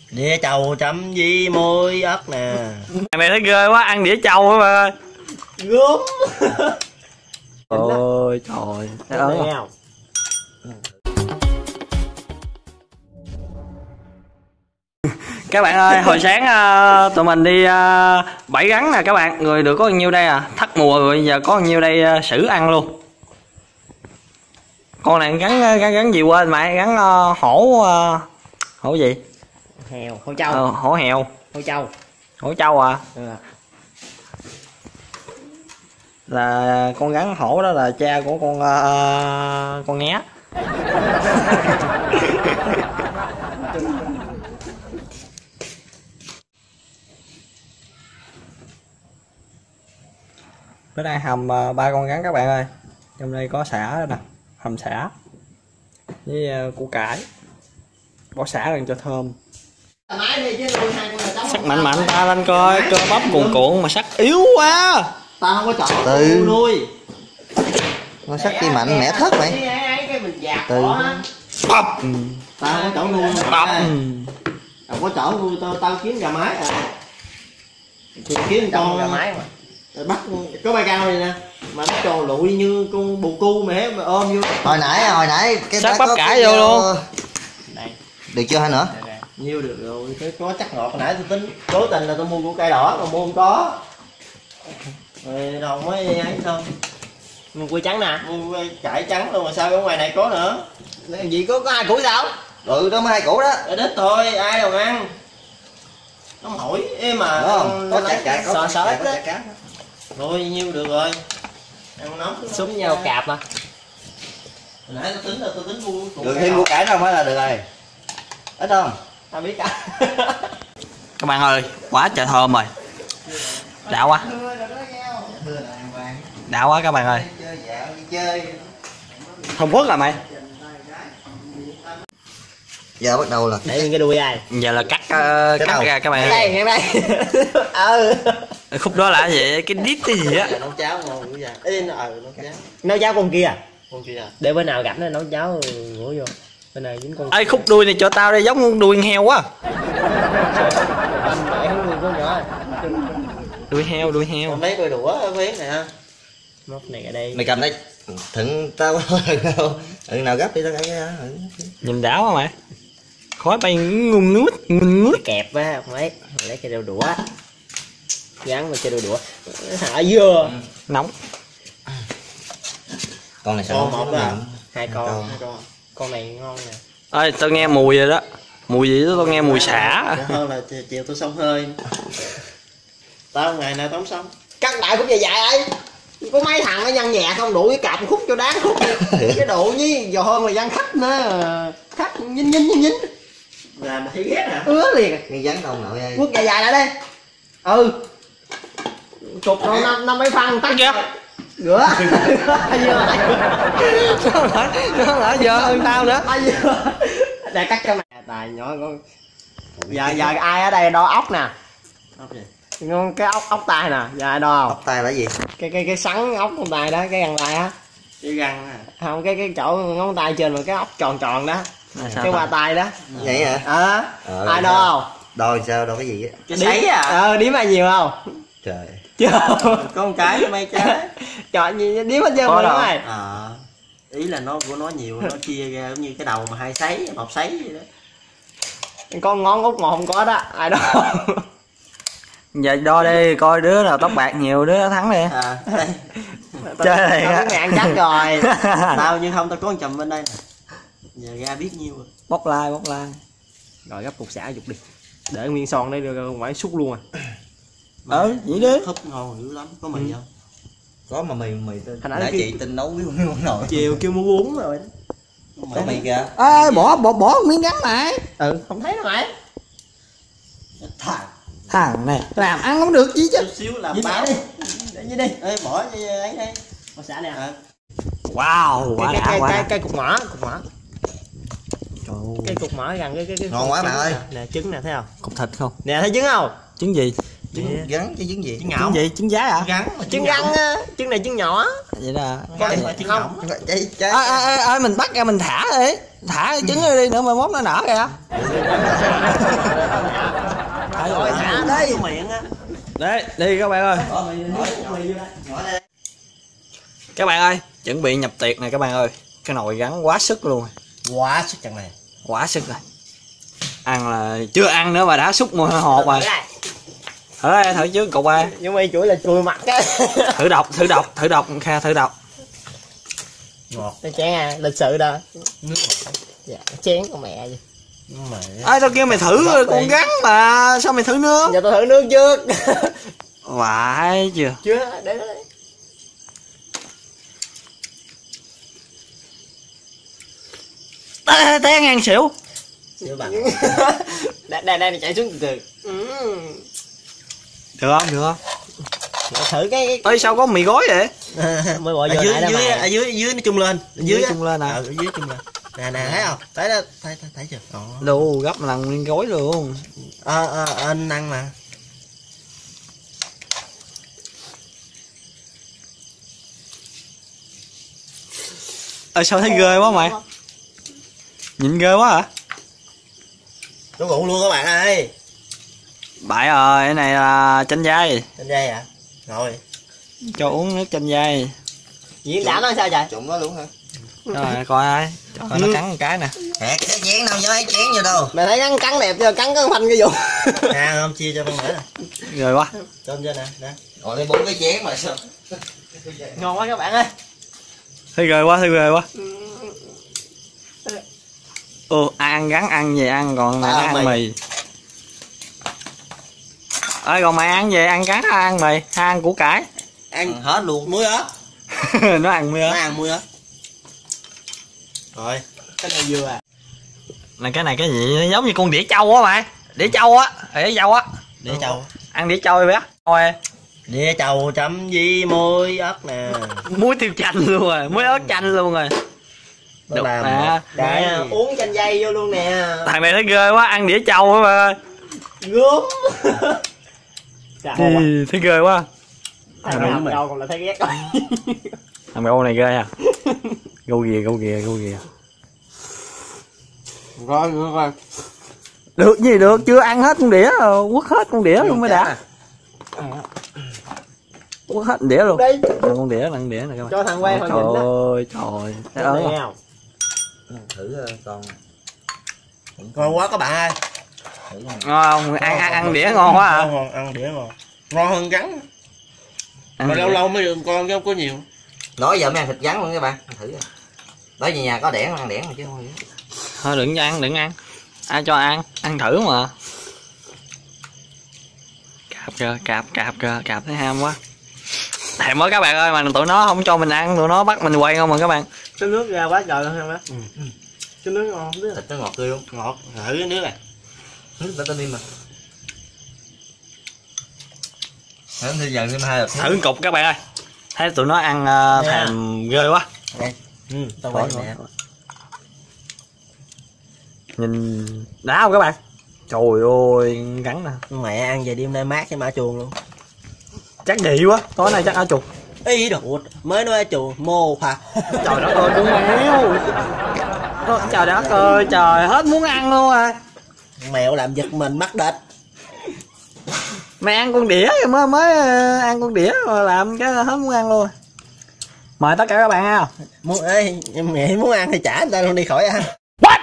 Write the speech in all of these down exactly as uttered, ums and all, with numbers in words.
Đĩa trâu chấm với muối ớt nè. Mày thấy ghê quá, ăn đĩa trâu á ba. Gớm. Ôi trời, thấy ớn không? Các bạn ơi, hồi sáng uh, tụi mình đi uh, bẫy rắn nè các bạn. Người được có bao nhiêu đây à? Thắt mùa rồi, giờ có bao nhiêu đây uh, xử ăn luôn. Con này gắn gắn, gắn gì quên mày, gắn uh, hổ uh, hổ gì? Heo, hổ trâu. Ờ, hổ heo. Hổ trâu. Hổ trâu à? Ừ. Là con rắn hổ đó là cha của con uh, con nghé. Bữa nay hầm uh, ba con rắn các bạn ơi. Trong đây có sả đó nè, hầm sả với uh, củ cải, bỏ sả lên cho thơm. Sắc mạnh mạnh ta lên coi, cơ bắp cuồn cuộn mà sắc yếu quá. Tao không có chọn từ nuôi. nó sắc chi mạnh mẻ thất mày. Từ bắp. Tao không có chọn nuôi. Bắp. Không có chọn nuôi, tao tao kiếm gà mái à. Thì kiếm con gà mái mà. Bắt có ba cao này nè, mà nó tròn lụi như con bồ cu mẹ mà ôm vô. Hồi nãy hồi nãy cái sắc bắp cải vô luôn. Đây. Được chưa hay nữa? Nhiêu được rồi, cái có chắc ngọt. Hồi nãy tôi tính cố tình là tôi mua củ cải đỏ mà mua không có. Rồi đâu mới ấy không. Mua quay trắng nè, mua cải trắng luôn mà sao ở ngoài này có nữa. Làm gì có có hai củ sao? Ừ đó mới hai củ đó. Ở đít thôi, ai đâu ăn. Nó hỏi em mà không? Có chả cá, sò sò ít có á. cá. Rồi nhiêu được rồi. Ăn nóng súng nhau cạp mà. Hồi nãy tôi tính là tôi tính mua củ Được thêm củ cải đâu mới là được rồi. Ít không? Tao biết cả. Các bạn ơi, quá trời thơm rồi. Đã quá. Đã quá các bạn ơi. Thơm quất à mày. Giờ bắt đầu là để cái đuôi ai. Giờ là cắt uh, cắt đầu. ra các bạn Đây, ơi. ngay đây. Ừ. Khúc đó là gì? Cái đít cái gì á. Nấu cháo ngon quá. Ê nó ờ nấu cháo. Nấu cháo con kia. Con kia à? Để bữa nào gặp nó nấu cháo ngủ vô. Bên này dính con. Ê khúc đuôi này cho tao đây, giống con đuôi heo quá. Đuôi heo, đuôi heo. Mấy đôi đũa phiến nè. Móc này ở đây. mày cầm đây. Thịnh tao ừ nào gấp đi tao cái đó. Nhìn đảo quá mày. Khói bay ngun nuốt, ngun nuốt. Kẹp á, lấy lấy cái đôi đũa. Gắn vào cái đôi đũa. Hả dưa. Nóng. Con này sao? Một à? Hai con, hai con. Con này ngon nè. Ơi tao nghe mùi rồi đó. Mùi gì đó, tao nghe mùi xả. Hơn là chiều tôi xong hơi. Tao ngày nào tao không xong. Cắt đại khúc dài dài ấy. Có mấy thằng nó nhăn nhẹ không đủ cái cạp khúc cho đáng khúc. Cái độ với giờ hơn là dân khách nữa. Khách nhính nhính nhính nhính. Là mà thấy ghét hả? Ứa liền. Cái dán đâu nội ơi. Quất dài dài lại đây. Ừ. Cục nó năm năm mấy phân tắt kìa. Rửa. Nó lại giờ hơn tao nữa. Đây cắt cho mày. Tài nhỏ con. Giờ giờ ai ở đây đo ốc nè. Ốc gì? Ngon cái ốc ốc tai nè, giờ ai đo không? Ốc tai là gì? Cái cái cái sắn ốc con tay đó, cái găng tay á. Cái găng à? Không, cái cái chỗ ngón tay trên mà cái ốc tròn tròn đó. À, cái qua tay đó. Vậy hả? Ờ. À, ai đo không? Đo sao đo cái gì á? Cái sấy à? Ờ, điếm ai nhiều không? Trời. Chưa. Có một cái mấy cái. Trời gì điếm hết trơn rồi này. Ờ. Ý là nó của nó nhiều, nó chia ra giống như cái đầu mà hai sấy, một sấy vậy đó. Con ngón út một không có đó, ai đo? Giờ đo đi coi đứa nào tóc bạc nhiều đứa thắng đi. À, đây. Chơi này á. Ngàn chắc rồi. Tao như không tao có một chùm bên đây nè. Giờ ra biết nhiêu rồi. Bóc lai bóc lai. Rồi gấp cục xả dục đi. Để nguyên son đây được phải xúc luôn à. Ờ vậy đi. Thúp ngon dữ lắm, có mì ừ. không? Có mà mì mì tôi nãy chị tin nấu với món nồi. Chiều kêu mua bún rồi. Có mì kìa. Ê bỏ bỏ bỏ miếng rắn này. Ừ, không thấy đâu mày. Thằng thằng này làm ăn không được gì chứ. Chút xíu làm báo đi. Để dưới đi. Ê bỏ ấy đây. Bỏ xả nè. À. Wow, quá cái, đã cái, quá. Cái, cái cục mỡ, cục mỡ. Trời. Cái cục mỡ gần cái cái cái. Ngon quá bạn ơi. Nè trứng nè thấy không? Cục thịt không? Nè thấy trứng không? Trứng gì? Trứng gắn chứ trứng gì? Trứng ngỗng. Trứng gì? Trứng giá hả? Gắn mà trứng gắn á, trứng này trứng nhỏ. Vậy là Cái này trứng ngỗng. Cháy cháy. Ê ê ê mình bắt ra mình thả đi. Thả trứng đi nữa mà mốt nó nở kìa. Thả vô miệng á. Đấy, đi các bạn ơi. Các bạn ơi, chuẩn bị nhập tiệc này các bạn ơi. Cái nồi gắn quá sức luôn. Quá sức chẳng này. Quá sức rồi. Ăn là chưa ăn nữa mà đã xúc mùi hột rồi. Thử đây, thử trước cục ơi. Nhưng mà chuỗi là chùi mặt á. Thử độc, thử độc, thử độc, Kha thử độc. Ngọt. Cái chén à, lịch sự đâu. Nước ngọt. Dạ, chén con mẹ gì. Ai tao kêu mày thử con gắn mà sao mày thử nước? Giờ tao thử nước trước. Vãi chưa? Chưa, để đó đi. Té, té ngang xỉu. Xỉu bằng. Đây đây đây chạy xuống từ từ. Ừ. Được không? Được không? Thử cái, cái... Ê sao có mì gói vậy? Mới bỏ vô ở dưới lại dưới mà. ở dưới dưới nó chung lên, ở Dưới dưới chung lên à? Ở dưới chung lên. Nè nè thấy không? Thấy đó, thấy thấy, thấy chưa? Đồ gấp lần nguyên gói luôn. Ờ ờ anh ăn mà. Ê sao thấy ghê quá mày? Nhìn ghê quá hả? Nó rượu luôn các bạn ơi. Bại rồi, cái này là chanh dây. Chanh dây hả? Rồi. Cho uống nước chanh dây. Diễn đảm nó sao vậy? Trụng nó luôn hả? Rồi coi ai. Trời ơi, nó cắn một cái nè. Hẹt cái chén đâu cho ấy chén vô đâu. Mày thấy cắn cắn đẹp chưa? Cắn cái phanh cái vụ. Nè không chia cho con nữa nè. Rồi quá. Tôm cho nè, nè. Rồi lấy bốn cái chén mà sao? Ngon quá các bạn ơi. Thấy ghê quá, thấy ghê quá. Ồ, ai ăn gắn ăn về ăn còn mày ăn mì. mì. Ơi còn mày ăn về ăn gắn hay ăn mì, hay ăn củ cải? Ăn hết luôn, muối ớt. Nó ăn muối ớt. Nó ăn muối ớt. Rồi, cái này vừa à. Là cái này cái gì nó giống như con đĩa trâu á mày. Đĩa trâu á, đĩa trâu á. Đĩa trâu. Ăn đĩa trâu đi bé. Thôi. Đĩa trâu chấm với muối ớt nè. Muối tiêu chanh luôn rồi, muối ớt chanh luôn rồi. Được mà. Nè, uống chanh dây vô luôn nè. Thằng này thấy ghê quá, ăn đĩa trâu á bà ơi. Gớm. Thì, thấy ghê quá. Thằng này hầm rau còn là thấy ghét rồi. Thằng mèo này ghê à. Gâu ghìa, gâu ghìa, gâu ghìa. Rồi, rồi, rồi. Được gì được, chưa ăn hết con đĩa rồi, quất hết con đĩa luôn mới đã. Quất hết đĩa luôn. Đi. Con đĩa, con đĩa này các bạn. Cho thằng quay trời hồi nhìn ơi, trời. Thấy ớn không? Thử con. Ngon quá các bạn ơi. Ngon không? Ăn, ăn, ăn đĩa ngon quá à. Ngon, ăn đĩa ngon. Ngon hơn gắn. Mà lâu lâu mới được con chứ không có nhiều. Nói giờ mới ăn thịt gắn luôn các bạn. Thử rồi. Đó về nhà có đẻn ăn đẻn mà chứ thôi. Thôi đừng cho ăn, đừng ăn. Ai cho ăn, ăn thử mà. Cạp kìa, cạp, cạp kìa, cạp thấy ham quá. Thèm quá các bạn ơi, mà tụi nó không cho mình ăn, tụi nó bắt mình quay không mà các bạn. Cái nước ra quá trời luôn em á. Ừ. Cái nước ngon không biết. Thịt nó ngọt tươi luôn. Ngọt. Thử cái nước này. Nước vitamin mà. Thử giờ thêm hai thử cục các bạn ơi. Thấy tụi nó ăn uh, thèm ghê quá. Đây. Ừ, tao quay nè. Nhìn đá không các bạn? Trời ơi, gắn nè. Mẹ ăn về đêm nay mát cái mã chuồng luôn. Chắc dị quá, tối nay chắc ở chuồng. Ý đồ, mới nói ở chuồng mô phà. Trời đất ơi, con mèo. Trời đất ơi, trời hết muốn ăn luôn à. Mèo làm giật mình bắt địch. Mày ăn con đĩa mới mới ăn con đĩa mà làm cái hết muốn ăn luôn. Mời tất cả các bạn ha. Muốn ê, mẹ muốn ăn thì trả người ta luôn đi khỏi ăn. What?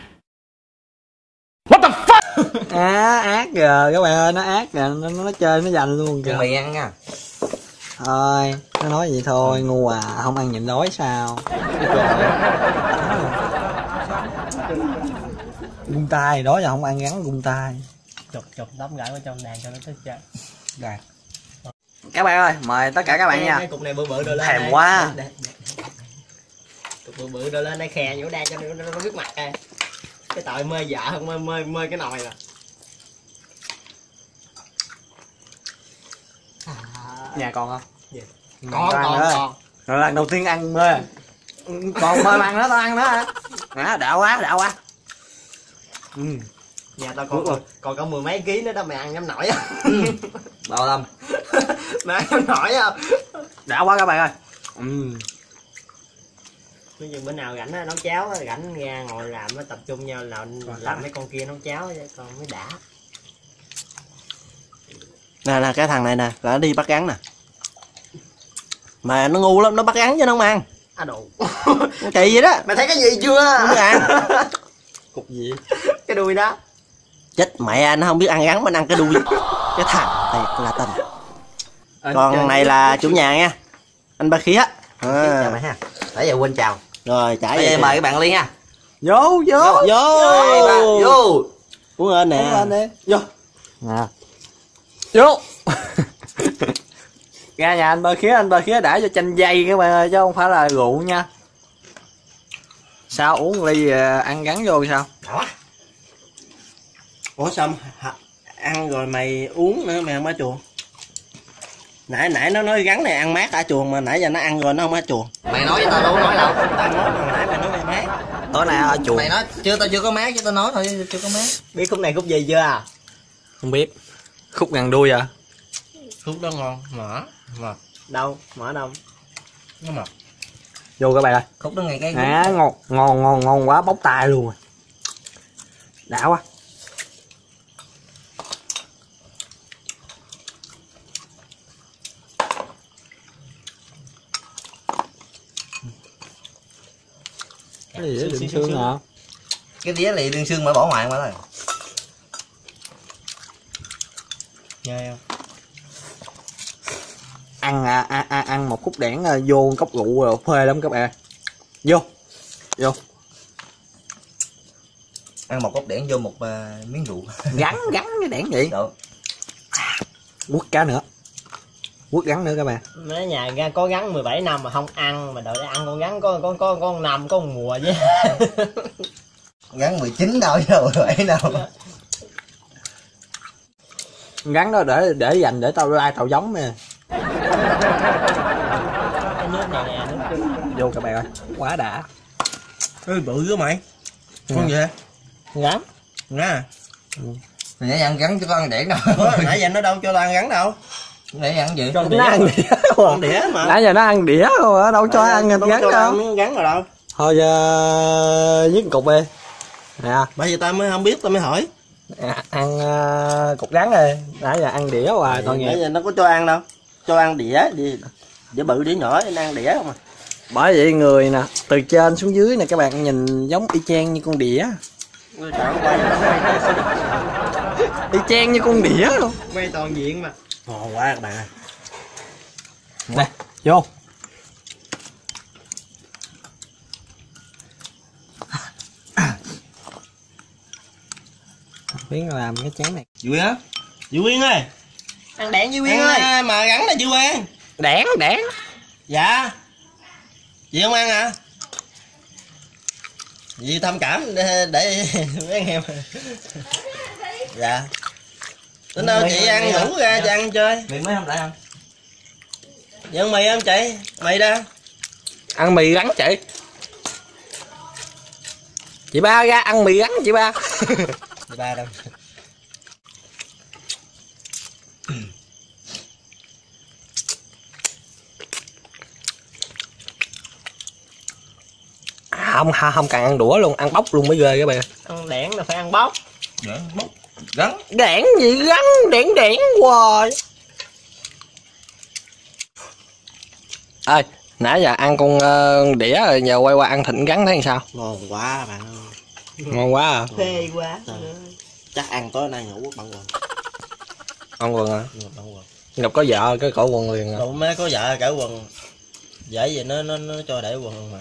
What the fuck? À, ác kìa các bạn ơi, nó ác kìa, nó, nó chơi nó giành luôn kìa. Mày ăn nha. Thôi, nó nói vậy thôi, ngu à, không ăn nhịn đói sao? Gung tay, đó giờ không ăn gắn gung tay. Chụp chụp tấm gãi vào trong đàn cho nó thích chơi. Rồi. Các bạn ơi, mời tất cả các bạn nha. Cái cục này bự bự rồi lên. Thèm quá. Cục bự bự rồi lên đây khè nhũ đan cho nó nó biết mặt coi. Cái tội mê vợ hơn mê mê mê cái nồi rồi. Nhà còn không? Gì? Còn còn còn. Rồi lần đầu tiên ăn mê. Còn mê ăn nó tao ăn nó hả? À, đã quá, đã quá. Ừ. Nhà tao còn còn, còn có mười mấy ký nữa đó, mày ăn nhắm nổi á. Bao lâm. Mày ăn nhắm nổi không? Đã quá các bạn ơi. Ừ. Bây giờ bữa nào rảnh nấu cháo, rảnh ra ngồi làm nó tập trung nhau làm làm mấy con kia nấu cháo chứ còn mới đã. Nè nè cái thằng này nè là nó đi bắt rắn nè, mà nó ngu lắm, nó bắt rắn chứ nó không ăn. À đồ kỳ vậy đó. Mày thấy cái gì chưa? Không ăn. Cục gì? Cái đuôi đó. Chết mẹ anh, nó không biết ăn rắn mà nó ăn cái đuôi. Cái thằng thiệt là tình. Còn này là chủ nhà nha, anh Ba Khía. À. Chào mày ha. Nãy giờ quên chào. Rồi chảy. Bây giờ mời các bạn Liên nha. Vô vô vô vô. Vô. Uống lên nè. Uống lên đi. Vô. Nè. Vô. Ra nhà anh Ba Khía, anh Ba Khía đã cho chanh dây các bạn ơi chứ không phải là rượu nha. Sao uống ly ăn rắn vô sao? Đó. Ủa sao ăn rồi mày uống nữa, mày không ở chuồng? Nãy nãy nó nói rắn này ăn mát ở chuồng mà nãy giờ nó ăn rồi nó không ở chuồng. Mày nói với tao đâu có nói đâu. Tao nói mà nãy mày nói mày mát. Tối nay ở chuồng. Mày nói chưa, tao chưa có mát chứ tao nói thôi chưa có mát. Biết khúc này khúc gì chưa à? Không biết. Khúc ngàn đuôi à? Khúc đó ngon, mỡ. Mỡ. Đâu? Mỡ đâu? Nó mỡ. Vô các bạn ơi. Khúc đó ngày cái. À, ngon ngon ngon ngon quá, bốc tay luôn rồi. Đã quá. Cái gì đó đựng xương hả? Cái đĩa lì đựng xương mà bỏ ngoài mà thôi. Nghe không? Ăn à, à, à, ăn một khúc đẻn à, vô cốc rượu rồi phê lắm các bạn. Vô. Vô. Ăn một cốc đẻn vô một uh, miếng rượu. Gắn gắn cái đẻn vậy. Độ. Quất cá nữa. Quất gắn nữa các bạn. Mấy nhà ra có gắn mười bảy năm mà không ăn, mà đợi để ăn con gắn có có có con năm có một mùa chứ. Gắn mười chín đâu chứ mười bảy đâu. Gắn đó để để dành để tao lai tao giống nè. Cái nước này nè, nước vô các bạn ơi, quá đã. Ê bự quá mày. Con gì hả? gắn. Nè. Ừ. Mày nãy ăn gắn chứ có ăn đẻn đâu. Nãy giờ nó đâu cho tao ăn gắn đâu. Nãy ăn gì? Cho nó ăn đĩa. Ăn đĩa mà. Nãy giờ nó ăn đĩa rồi á, đâu cho nãy ăn gắn đâu. đâu. Gắn rồi đâu. Thôi uh, với cục đi. Nè. Bây giờ tao mới không biết, tao mới hỏi. À, ăn uh, cục gắn đi. Nãy giờ ăn đĩa hoài tội nghiệp. Nãy giờ nó có cho ăn đâu. Cho ăn đĩa đi. Đĩa bự đĩa nhỏ nó ăn đĩa không à. Bởi vậy người nè, từ trên xuống dưới nè các bạn nhìn giống y chang như con đĩa. Y chang như con đĩa luôn. Quay toàn diện mà. Ngon quá các bạn ơi. Nè, vô. Biến làm cái chén này. Dì Quyên á. Dì Quyên ơi. Ăn đẻn Dì Quyên ơi. Mà gắn là dì Quyên. Đẻn, đẻn. Dạ. Dì không ăn hả? Dì thông cảm để, để mấy anh em. Dạ. Tính đâu chị ăn ngủ ra chị ăn chơi. Mì mới không lại không? Chị ăn mì không chị? Mì đó. Ăn mì gắn chị. Chị Ba ra ăn mì gắn chị Ba. Chị Ba đâu? Không không cần ăn đũa luôn, ăn bóc luôn mới ghê các bạn. Ăn đẻn là phải ăn bóc. Dạ, bóc. Gắn. Đẻn gì gắn, đẻn đẻn hoài. Ơi, nãy giờ ăn con uh, đĩa rồi giờ quay qua ăn thịnh gắn thấy sao? Ngon quá bạn ơi. Ngon quá à. Phê quá. À. Chắc ăn tối nay ngủ bằng quần. Ăn quần à? Bằng quần. Gặp có vợ cái cổ quần liền à. Đâu mới có vợ cả quần. Dễ gì nó nó nó cho để quần không mà.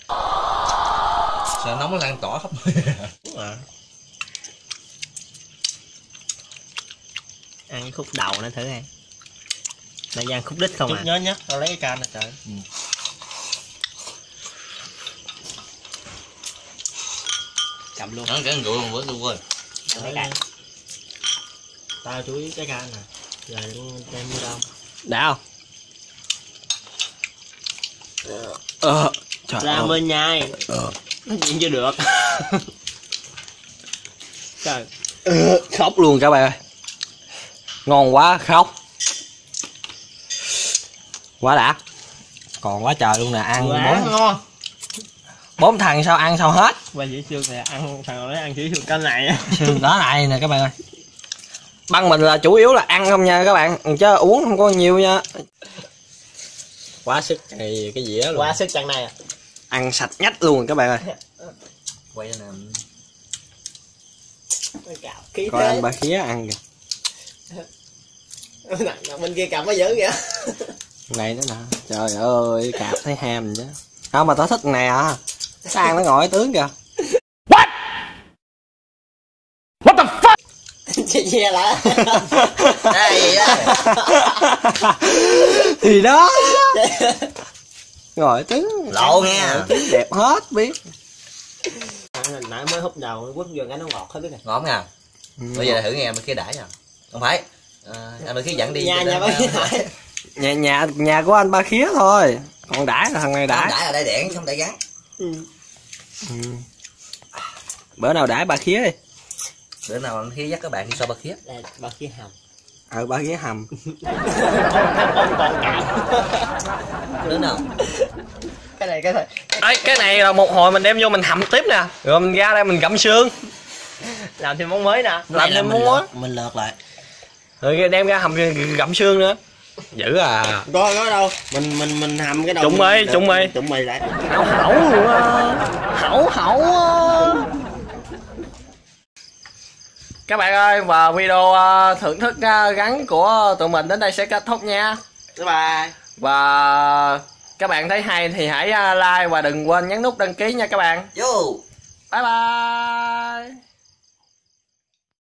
Sợ nóng lan tỏa khắp nơi. Đúng à. Ăn cái khúc đầu nó thử nghe. Này ăn khúc đít không chút à? nhớ nhất, tao lấy cái can này trời. Ừ. Cầm luôn. Nó cái rượu luôn bữa tôi quên. Tao chú ý cái can nè. Giờ đem vô đâu? Đã không? Ờ, trời ra ơi. bên nhai. Ờ. Nói chuyện chưa được. Trời. Ờ, khóc luôn các bạn ơi. Ngon quá khóc. Quá đã. Còn quá trời luôn nè, ăn quá bốn ngon. Bốn thằng sao ăn sao hết. Qua dĩ xương này ăn thằng này ăn chỉ xương canh này. Xương đó này nè các bạn ơi. băng mình là chủ yếu là ăn không nha các bạn, chứ uống không có nhiều nha. Quá sức này cái dĩa luôn. Quá sức chăng này à. Ăn sạch nhách luôn các bạn ơi. Quay nè. Coi anh ba khía ăn kìa. Bên kia cầm mới dữ vậy. Này nữa nè. Trời ơi, cạp thấy ham chứ. Không mà tao thích nè. Sang nó ngồi tướng kìa. What? What the fuck? Chị che lại. Đây thì đó. Ngồi tướng lộ nha. Tướng đẹp hết biết. Nãy mới hút đầu quất vô cái nó ngọt hết biết này. Ngọt nha. Ừ. Bây giờ thử nghe bên kia đãi nha. Không phải. À, anh bên kia dẫn đi. Nhà nhà bên kia đãi. Nhà nhà nhà của anh ba khía thôi. Còn đãi là thằng này đãi. Đãi ở đây đẻn không đãi gắn. Ừ. Ừ. Bữa nào đãi ba khía đi. Bữa nào anh khía dắt các bạn đi so ba khía. Đây, ba khía hầm. Ờ ba khía hầm. Đứa nào? Cái này cái này. Ê, cái này là một hồi mình đem vô mình hầm tiếp nè. Rồi mình ra đây mình gặm xương. Làm thêm món mới nè. Làm thêm món mới. Mình lợt lại. Rồi đem ra hầm gặm xương nữa. Dữ à. Có có đâu. Mình mình mình hầm cái đầu. Trụng mì, trụng mì. Trụng mì lại. Hậu hậu luôn á. Hậu hậu á. Các bạn ơi, và video thưởng thức gắn của tụi mình đến đây sẽ kết thúc nha. Bye bye. Và các bạn thấy hay thì hãy like và đừng quên nhấn nút đăng ký nha các bạn. Yo. Bye bye.